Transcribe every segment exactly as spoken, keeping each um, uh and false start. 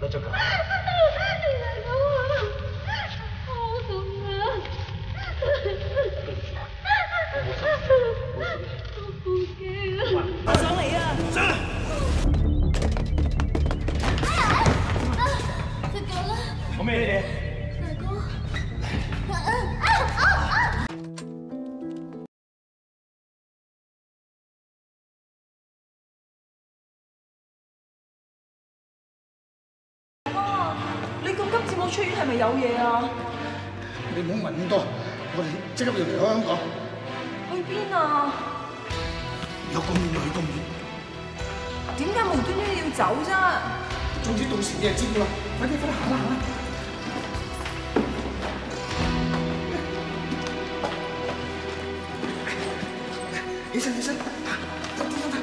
得咗㗎？ 你大佬啊，好痛啊！ 對唔住，冇事，冇事。 我好驚啊！ 我上嚟啊！上嚟！ 哎呀！隻腳啦！ 我咩嘢？ 大哥。 你咁急接我出院係咪有嘢啊？ 你唔好問咁多，我哋即刻要離開香港。 去邊啊？ 有咁遠就去咁遠。 點解無端端要走啫？ 總之到時你就知㗎啦。快啲，快啲行啦行啦！起身起身，走走走走。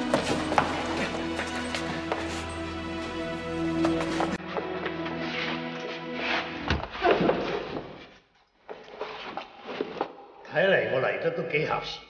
睇嚟我嚟得都幾合時。